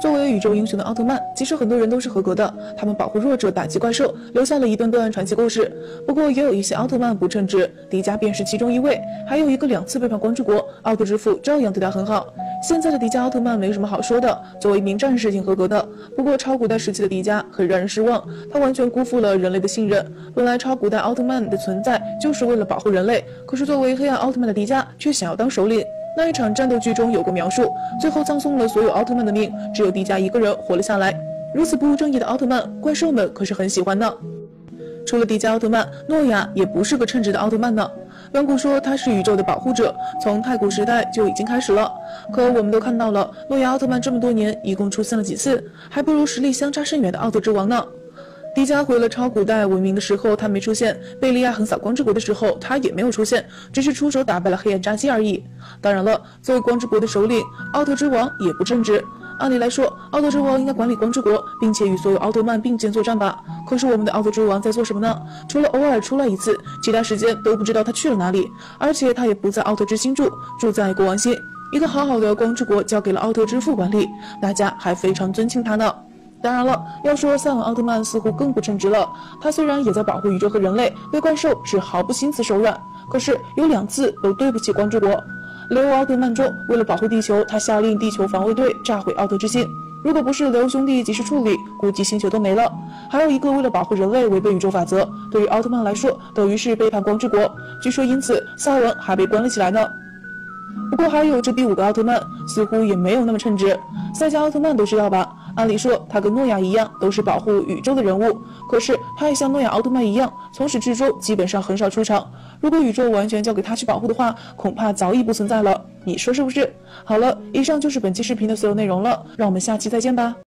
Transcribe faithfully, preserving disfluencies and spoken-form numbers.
作为宇宙英雄的奥特曼，其实很多人都是合格的，他们保护弱者，打击怪兽，留下了一段段传奇故事。不过也有一些奥特曼不称职，迪迦便是其中一位。还有一个两次背叛光之国，奥特之父照样对他很好。现在的迪迦奥特曼没什么好说的，作为一名战士挺合格的。不过超古代时期的迪迦很让人失望，他完全辜负了人类的信任。本来超古代奥特曼的存在就是为了保护人类，可是作为黑暗奥特曼的迪迦却想要当首领。那一场战斗剧中有过描述，最后葬送了所有奥特曼的命，只有迪迦一个人活了下来。如此不务正义的奥特曼，怪兽们可是很喜欢的。除了迪迦奥特曼，诺亚也不是个称职的奥特曼呢。远古说他是宇宙的保护者，从太古时代就已经开始了。可我们都看到了，诺亚奥特曼这么多年一共出现了几次，还不如实力相差甚远的奥特之王呢。迪迦回了超古代文明的时候他没出现，贝利亚横扫光之国的时候他也没有出现，只是出手打败了黑暗扎基而已。当然了，作为光之国的首领，奥特之王也不称职。按理来说，奥特之王应该管理光之国，并且与所有奥特曼并肩作战吧。可是我们的奥特之王在做什么呢？除了偶尔出来一次，其他时间都不知道他去了哪里。而且他也不在奥特之星住，住在国王星。一个好好的光之国交给了奥特之父管理，大家还非常尊敬他呢。当然了，要说赛文奥特曼似乎更不称职了。他虽然也在保护宇宙和人类，对怪兽是毫不心慈手软，可是有两次都对不起光之国。雷欧奥特曼中，为了保护地球，他下令地球防卫队炸毁奥特之星。如果不是雷欧兄弟及时处理，估计星球都没了。还有一个为了保护人类违背宇宙法则，对于奥特曼来说等于是背叛光之国。据说因此赛文还被关了起来呢。不过还有这第五个奥特曼，似乎也没有那么称职。赛迦奥特曼都知道吧？按理说他跟诺亚一样都是保护宇宙的人物，可是他也像诺亚奥特曼一样，从始至终基本上很少出场。如果宇宙完全交给他去保护的话，恐怕早已不存在了。你说是不是？好了，以上就是本期视频的所有内容了，让我们下期再见吧。